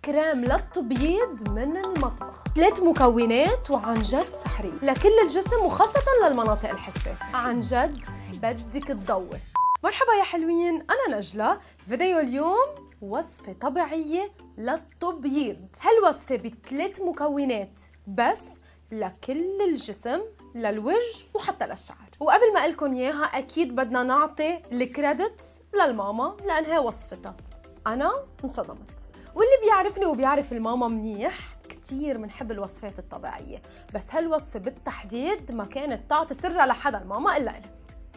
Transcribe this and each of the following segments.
كريم للتبييض من المطبخ، 3 مكونات وعن جد سحرية لكل الجسم وخاصة للمناطق الحساسة. عن جد بدك تضوي. مرحبا يا حلوين، أنا نجلة. فيديو اليوم وصفة طبيعية للتبييض. هالوصفة ب3 مكونات بس لكل الجسم، للوجه وحتى للشعر. وقبل ما أقلكن إياها أكيد بدنا نعطي الكريدت للماما لأنها وصفتها. أنا انصدمت، واللي بيعرفني وبيعرف الماما منيح كتير منحب الوصفات الطبيعية، بس هالوصفة بالتحديد ما كانت تعطي سرها لحدا الماما إلا أنا.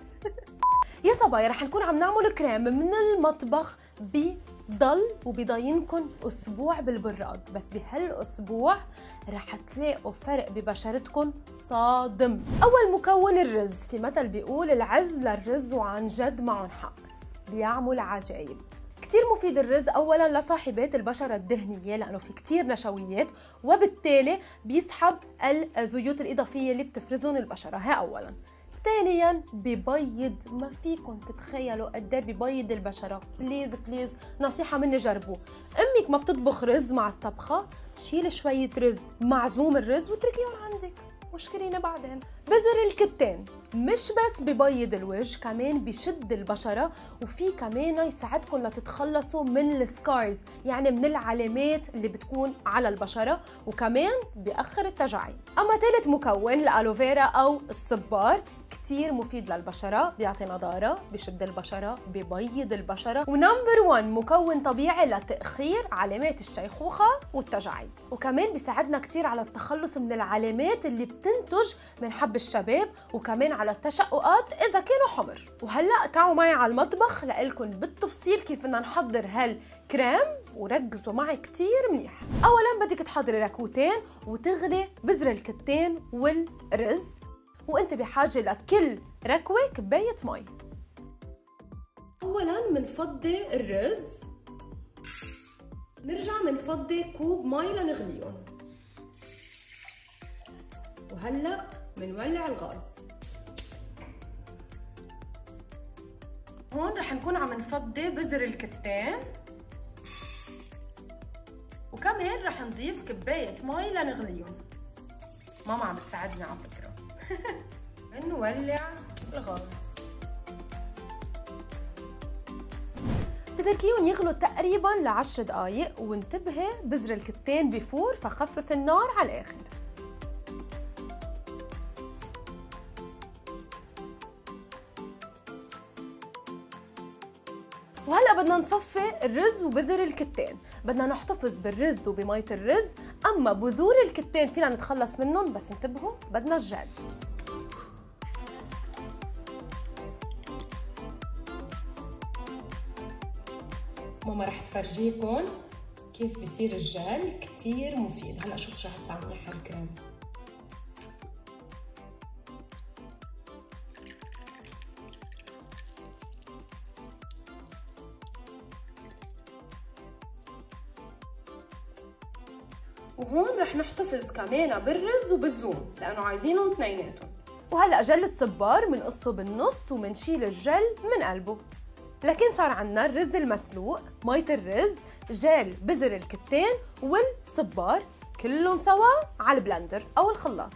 يا صبايا رح نكون عم نعمل كريم من المطبخ بضل وبضاينكن أسبوع بالبراد، بس بهالأسبوع رح تلاقوا فرق ببشرتكن صادم. أول مكون الرز، في مثل بيقول العز للرز وعن جد معن حق، بيعمل عجائب. كتير مفيد الرز أولاً لصاحبات البشرة الدهنية لأنه في كتير نشويات وبالتالي بيسحب الزيوت الإضافية اللي بتفرزهم البشرة، ها أولاً. ثانياً ببيض، ما فيكم تتخيلوا قد ايه ببيض البشرة. بليز نصيحة مني جربوه. أمك ما بتطبخ رز مع الطبخة، شيل شوية رز معزوم الرز واتركيهم عندك واشكريني بعدين. بذر الكتان مش بس ببيض الوجه، كمان بشد البشرة، وفي كمان يساعدكم لتتخلصوا من السكارز، يعني من العلامات اللي بتكون على البشرة، وكمان بيأخر التجاعيد. أما ثالث مكون الألوفيرا أو الصبار، كتير مفيد للبشرة، بيعطي نضارة، بشد البشرة، ببيض البشرة، ونمبر 1 مكون طبيعي لتأخير علامات الشيخوخة والتجاعيد، وكمان بيساعدنا كتير على التخلص من العلامات اللي بتنتج من حب الشباب، وكمان على التشققات إذا كانوا حمر. وهلأ تعوا معي على المطبخ لقلكن بالتفصيل كيف بدنا نحضر هالكريم، وركزوا معي كتير منيح. أولاً بدك تحضري ركوتين وتغلي بذر الكتان والرز، وانت بحاجة لكل ركوة كباية مي. أولاً منفضي الرز، نرجع منفضي كوب مي لنغليهم، وهلأ منولع الغاز. هون رح نكون عم نفضي بذر الكتان، وكمان رح نضيف كباية مي لنغليهم. ماما عم بتساعدني على فكرة. نولع الغاز، تتركيهم يغلوا تقريبا ل10 دقايق، وانتبهي بذر الكتان بفور فخفف النار على الآخر. وهلأ بدنا نصفي الرز وبذر الكتان، بدنا نحتفظ بالرز وبمية الرز، أما بذور الكتان فينا نتخلص منهم، بس انتبهوا بدنا الجل. ماما رح تفرجيكم كيف بصير الجل، كتير مفيد. هلأ شوف شو حطلع منيح الكريم. وهون رح نحتفظ كمان بالرز وبالزوم لأنه عايزينهم اثنيناتهم. وهلأ جل الصبار منقصه بالنص ومنشيل الجل من قلبه، لكن صار عنا الرز المسلوق، مية الرز، جل بذر الكتان والصبار، كلهم سوا على البلندر أو الخلاط.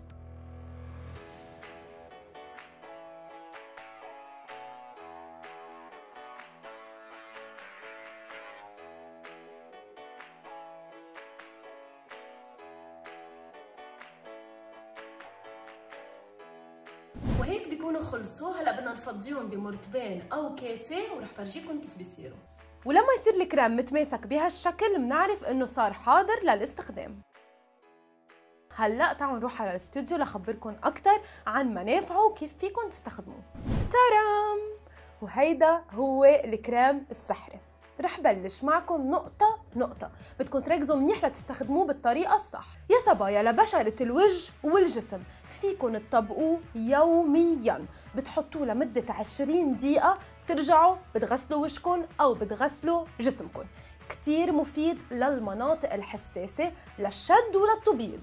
وهيك بيكونوا خلصوا. هلا بدنا نفضيهم بمرتبين او كاسه، ورح فرجيكم كيف بيصيروا. ولما يصير الكريم متماسك بهالشكل بنعرف انه صار حاضر للاستخدام. هلا تعالوا نروح على الاستوديو لخبركم اكثر عن منافعه وكيف فيكم تستخدموه. ترام! وهيدا هو الكريم السحري. رح بلش معكم نقطة، بدكم تركزوا منيح لتستخدموه بالطريقة الصح. يا صبايا لبشرة الوجه والجسم فيكم تطبقوه يومياً، بتحطوه لمدة 20 دقيقة، ترجعوا بتغسلوا وجهكم أو بتغسلوا جسمكم. كتير مفيد للمناطق الحساسة، للشد وللتبييض.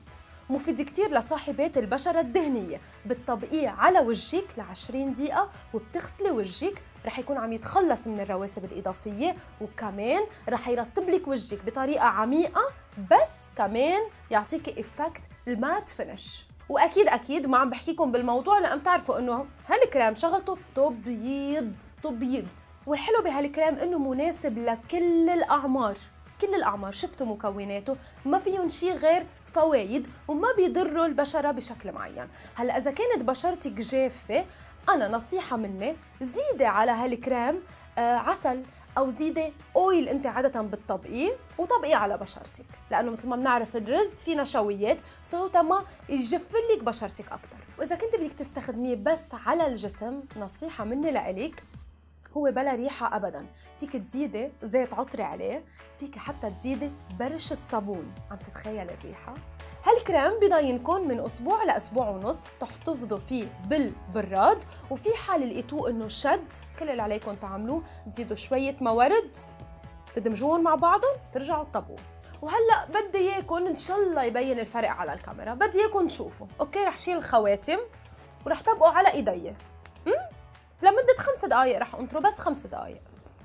مفيد كتير لصاحبات البشرة الدهنية. بتطبقيه على وجهك ل20 دقيقة وبتغسلي وجهك، رح يكون عم يتخلص من الرواسب الإضافية، وكمان رح يرطب لك وجهك بطريقة عميقة، بس كمان يعطيكي إفكت المات فينش. واكيد ما عم بحكيكم بالموضوع لان تعرفوا انه هالكريم شغلته تبيض. والحلو بهالكريم انه مناسب لكل الاعمار، كل الاعمار. شفتوا مكوناته ما فيهم شيء غير فوايد وما بيضروا البشره بشكل معين. هلا اذا كانت بشرتك جافه، انا نصيحه مني زيدي على هالكريم عسل او زيدي اويل انت عاده بتطبقيه وطبقيه على بشرتك، لانه مثل ما بنعرف الرز فيه نشويات تما يجف لك بشرتك اكثر. واذا كنت بدك تستخدميه بس على الجسم، نصيحه مني لإلك، هو بلا ريحه ابدا. فيك تزيدي زيت عطري عليه، فيك حتى تزيدي برش الصابون. عم تتخيل الريحه؟ هالكريم بضاينكم من اسبوع لاسبوع ونص، تحتفظوا فيه بالبراد، وفي حال لقيتوه انه شد، كل اللي عليكم تعملوه تزيدوا شويه موارد، تدمجوهم مع بعضهم، ترجعوا تطبقوه. وهلا بدي اياكم ان شاء الله يبين الفرق على الكاميرا، بدي اياكم تشوفوا. اوكي، رح شيل الخواتم ورح طبقه على ايدي لمده 5 دقائق، رح انطره بس 5 دقائق.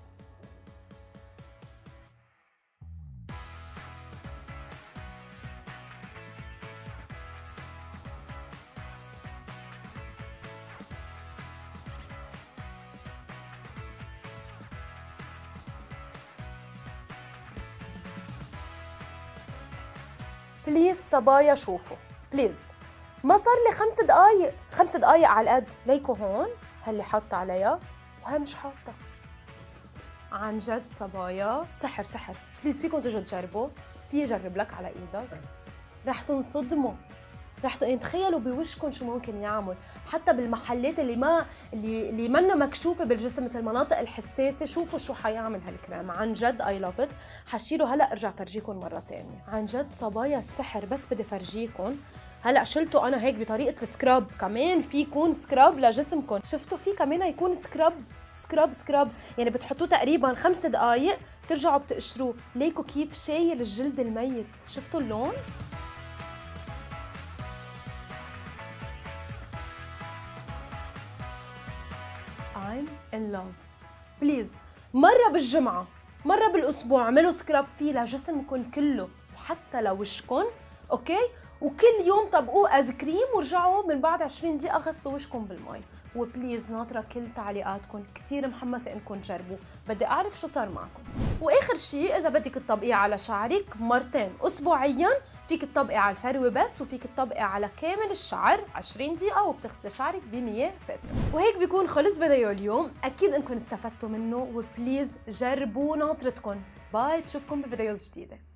بليز صبايا شوفوا، بليز ما صار لي 5 دقائق على القد. ليكوا هون هاللي حاطه عليها وهي مش حاطه. عن جد صبايا سحر. بليز فيكم تجوا تجربوا، في اجرب لك على ايدك، رح تنصدموا. يعني تخيلوا بوشكم شو ممكن يعمل، حتى بالمحلات اللي منا مكشوفه بالجسم مثل المناطق الحساسه. شوفوا شو حيعمل هالكريم، عن جد اي لاف ات. حشيله هلا ارجع فرجيكم مره ثانيه. عن جد صبايا السحر، بس بدي فرجيكم. هلا شلته انا هيك بطريقه السكراب، كمان في يكون سكراب لجسمكم. شفتوا في كمان يكون سكراب، يعني بتحطوه تقريبا 5 دقائق، ترجعوا بتقشروه. ليكوا كيف شايل الجلد الميت، شفتوا اللون؟ I'm in love. بليز مرة بالجمعة، مرة بالأسبوع اعملوا سكراب فيه لجسمكم كله وحتى لوشكم، أوكي؟ وكل يوم طبقوه از كريم ورجعوا من بعد 20 دقيقة غسلوا وشكم بالمي. وبليز ناطرة كل تعليقاتكم، كتير محمسة انكم تجربوا، بدي اعرف شو صار معكم. واخر شيء، اذا بدك تطبقيه على شعرك مرتين اسبوعيا، فيك تطبقي على الفروة بس، وفيك تطبقي على كامل الشعر 20 دقيقة وبتغسلي شعرك ب100 فترة. وهيك بيكون خلص فيديو اليوم، اكيد انكم استفدتوا منه، وبليز جربوا ناطرتكم. باي، بشوفكم بفيديوز جديدة.